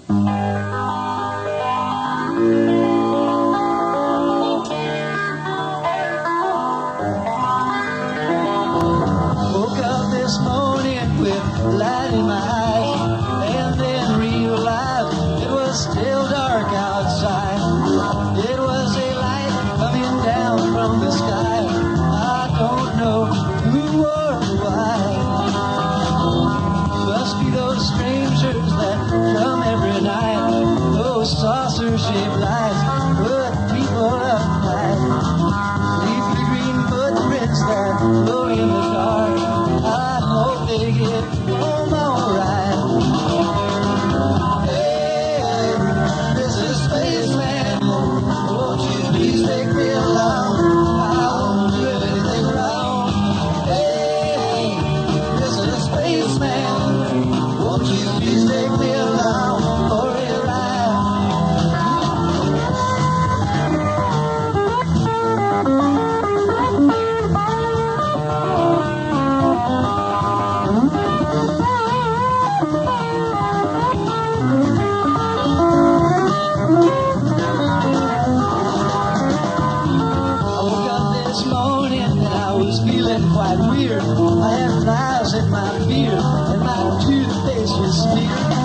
Woke up this morning with light in my eyes, and then realized it was still dark outside. It was a light coming down from the sky. I don't know who or why. Must be those strangers that come every night. Those saucer-shaped lights put people uptight. Leafy green footprints that glow in the dark. I hope they get home alright. Hey, this is Spaceman. Won't you please take me along? I won't do anything wrong. Hey, this is Spaceman. Won't you please take me along for a ride? This morning and I was feeling quite weird. I had flies in my beard and my toothpaste was smeared.